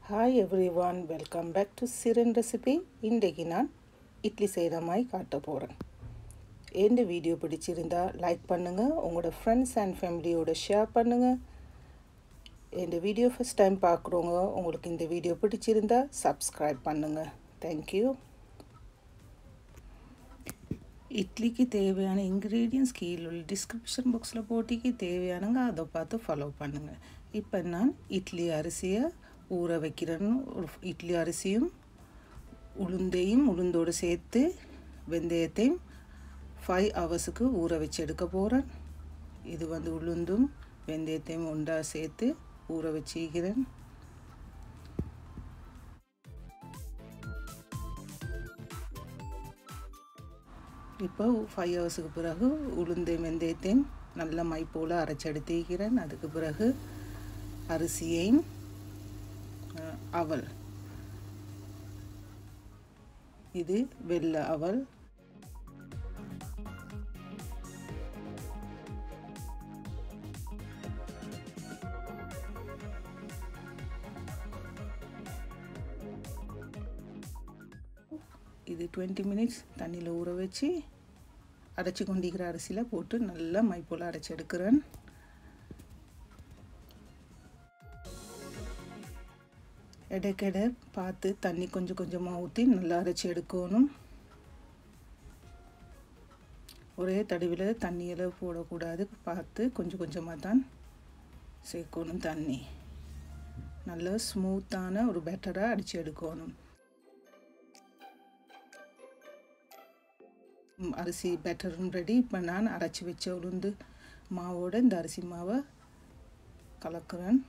Hi everyone, welcome back to Siren Recipe. இன்றைக்கு நான் இட்லி செய்கிற மாதிரி காட்ட போகிறேன். இந்த வீடியோ பிடிச்சிருந்தா லைக் பண்ணுங்கள், உங்களோட ஃப்ரெண்ட்ஸ் அண்ட் ஃபேமிலியோட ஷேர் பண்ணுங்கள். இந்த வீடியோ ஃபஸ்ட் டைம் பார்க்குறவங்க உங்களுக்கு இந்த வீடியோ பிடிச்சிருந்தா சப்ஸ்கிரைப் பண்ணுங்கள். தேங்க்யூ. இட்லிக்கு தேவையான இன்க்ரீடியன்ஸ் கீழே உள்ள டிஸ்கிரிப்ஷன் பாக்ஸில் போட்டிக்கு தேவையானங்க அதை பார்த்து ஃபாலோ பண்ணுங்கள். இப்போ நான் இட்லி அரிசியை ஊற வைக்கிறேன்னு இட்லி அரிசியும் உளுந்தோடு சேர்த்து வெந்தயத்தையும் 5 ஹவர்ஸுக்கு ஊற வச்சு எடுக்க போகிறேன். இது உளுந்தும் வெந்தயத்தையும் ஒன்றா சேர்த்து ஊற வச்சுக்கிறேன். இப்போ 5 ஹவர்ஸுக்கு பிறகு உளுந்தையும் வெந்தயத்தையும் நல்ல மை போல் அரைச்செடுத்துக்கிறேன். அதுக்கு பிறகு அரிசியையும் அவல், இது வெள்ளை அவல், இது 20 மினிட்ஸ் தண்ணியில் ஊற வச்சு அரைச்சி கொண்டிருக்கிற அரிசியில் போட்டு நல்லா மை போல் அரைச்சி எடுக்கிறேன். எடைக்கெடை பார்த்து தண்ணி கொஞ்சம் கொஞ்சமாக ஊற்றி நல்லா அரைச்சி எடுக்கணும். ஒரே தடவில் தண்ணியில் போடக்கூடாது, பார்த்து கொஞ்சம் கொஞ்சமாக தான் சேர்க்கணும். தண்ணி நல்லா ஸ்மூத்தான ஒரு பேட்டராக அடித்து எடுக்கணும். அரிசி பேட்டரும் ரெடி. இப்போ நான் அரைச்சி வச்ச உளுந்து மாவோடு இந்த அரிசி மாவை கலக்கிறேன்.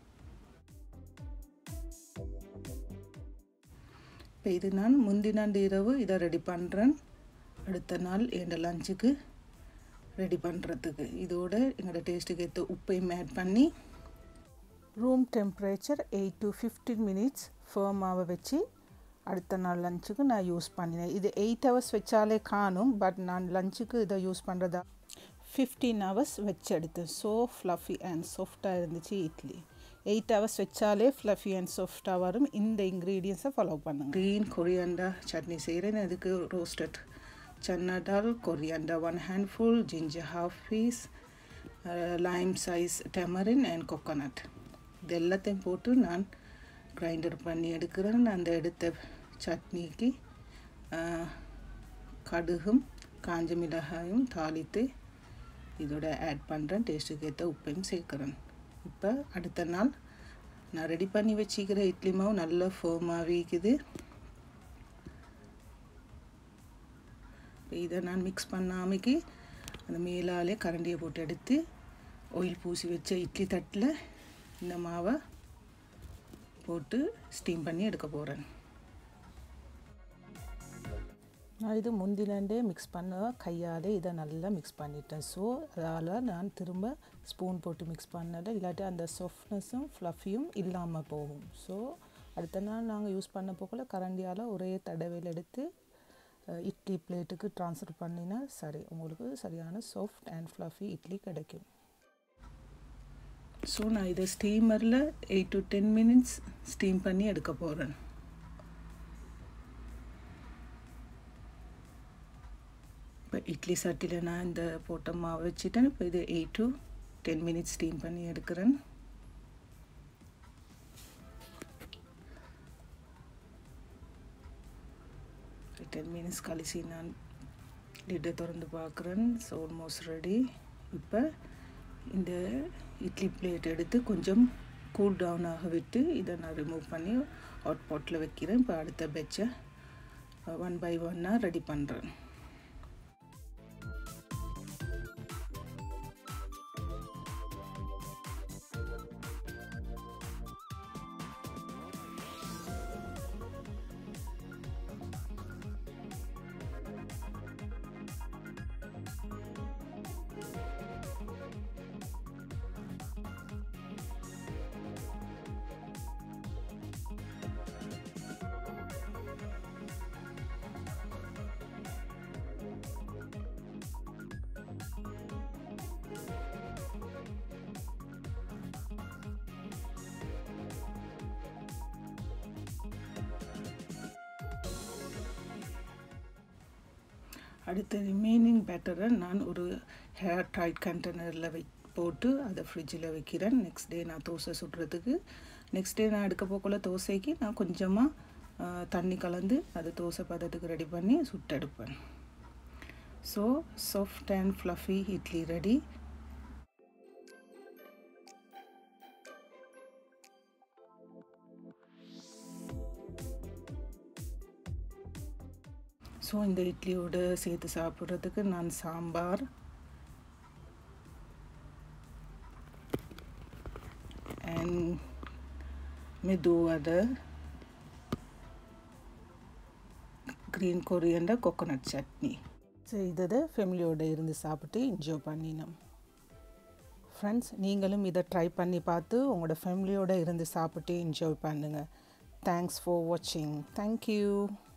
இப்போ இது நான் முந்தின இரவு இதை ரெடி பண்ணுறேன், அடுத்த நாள் என் லஞ்சுக்கு ரெடி பண்ணுறதுக்கு. இதோட எங்களோட டேஸ்ட்டுக்கு ஏற்ற உப்பையும் ஆட் பண்ணி ரூம் டெம்பரேச்சர் 8 to 15 மினிட்ஸ் ஃபர்மாவை வச்சு அடுத்த நாள் லஞ்சுக்கு நான் யூஸ் பண்ணினேன். இது 8 ஹவர்ஸ் வச்சாலே காணும், பட் நான் லஞ்சுக்கு இதை யூஸ் பண்ணுறதா 15 ஹவர்ஸ் வச்சு எடுத்தேன். ஸோ ஃப்ளஃபி அண்ட் சாஃப்டாக இருந்துச்சு இட்லி. 8 ஹவர்ஸ் வச்சாலே ஃப்ளஃபி அண்ட் சாஃப்டாக வரும். இந்த இன்க்ரீடியன்ஸை ஃபாலோ பண்ணுங்கள். க்ரீன் கொரியாண்டர் சட்னி செய்கிறேன். அதுக்கு roasted chana dal, coriander 1 handful, ginger half piece, lime size tamarind and coconut. இது எல்லாத்தையும் போட்டு நான் கிரைண்டர் பண்ணி எடுக்கிறேன். அந்த எடுத்த சட்னிக்கு கடுகும் காஞ்ச மிளகாயும் தாளித்து இதோட ஆட் பண்ணுறேன். டேஸ்ட்டுக்கு ஏற்ற உப்பையும் சேர்க்குறேன். இப்போ அடுத்த நாள் நான் ரெடி பண்ணி வச்சுக்கிற இட்லி மாவு நல்ல ஃபோமாக வீக்குது. இதை நான் மிக்ஸ் பண்ணாமைக்கு அந்த மேலாலே கரண்டியை போட்டு எடுத்து ஆயில் பூசி வச்ச இட்லி தட்டில் இந்த மாவை போட்டு ஸ்டீம் பண்ணி எடுக்க போகிறேன். நான் இது முந்தினே மிக்ஸ் பண்ண கையாலே இதை நல்லா மிக்ஸ் பண்ணிட்டேன். ஸோ அதால் நான் திரும்ப ஸ்பூன் போட்டு மிக்ஸ் பண்ணலை, இல்லாட்டி அந்த சாஃப்ட்னஸும் ஃப்ளஃபியும் இல்லாமல் போகும். ஸோ அடுத்த நாள் நாங்கள் யூஸ் பண்ண போகல கரண்டியால் ஒரே தடவையில் எடுத்து இட்லி பிளேட்டுக்கு ட்ரான்ஸ்ஃபர் பண்ணினா சரி, உங்களுக்கு சரியான சாஃப்ட் அண்ட் ஃப்ளஃபி இட்லி கிடைக்கும். ஸோ நான் இதை ஸ்டீமரில் 8 to 10 மினிட்ஸ் ஸ்டீம் பண்ணி எடுக்க போகிறேன். இப்போ இட்லி சட்டியில் நான் இந்த போட்ட மாவு வச்சுட்டேன். இப்போ இது 8 to 10 மினிட்ஸ் ஸ்டீம் பண்ணி எடுக்கிறேன். இப்போ 10 மினிட்ஸ் கழிச்சு நான் லிட்டை திறந்து பார்க்குறேன். So almost ready. இப்போ இந்த இட்லி பிளேட் எடுத்து கொஞ்சம் கூல் டவுன் ஆக விட்டு இதை நான் ரிமூவ் பண்ணி ஹாட் பாட்டில் வைக்கிறேன். இப்போ அடுத்த பேட்சை 1 by 1 ரெடி பண்ணுறேன். அடுத்த ரிமைனிங் பேட்டரை நான் ஒரு ஹேர் டைட் கண்டெய்னரில் போட்டு அதை ஃப்ரிட்ஜில் வைக்கிறேன். நெக்ஸ்ட் டே நான் தோசை சுடுறதுக்கு. நெக்ஸ்ட் டே நான் எடுக்க போக்குள்ள தோசைக்கு நான் கொஞ்சமாக தண்ணி கலந்து அது தோசை பதத்துக்கு ரெடி பண்ணி சுட்டெடுப்பேன். So soft and fluffy idli ready. So இந்த இட்லியோடு சேர்த்து சாப்பிட்றதுக்கு நான் sambar and medu vada, green coriander, coconut chutney செய்ததை ஃபேமிலியோடு இருந்து சாப்பிட்டு என்ஜாய் பண்ணினோம். ஃப்ரெண்ட்ஸ், நீங்களும் இதை ட்ரை பண்ணி பார்த்து உங்களோட ஃபேமிலியோடு இருந்து சாப்பிட்டு என்ஜாய் பண்ணுங்கள். தேங்க்ஸ் ஃபார் வாட்சிங். தேங்க்யூ.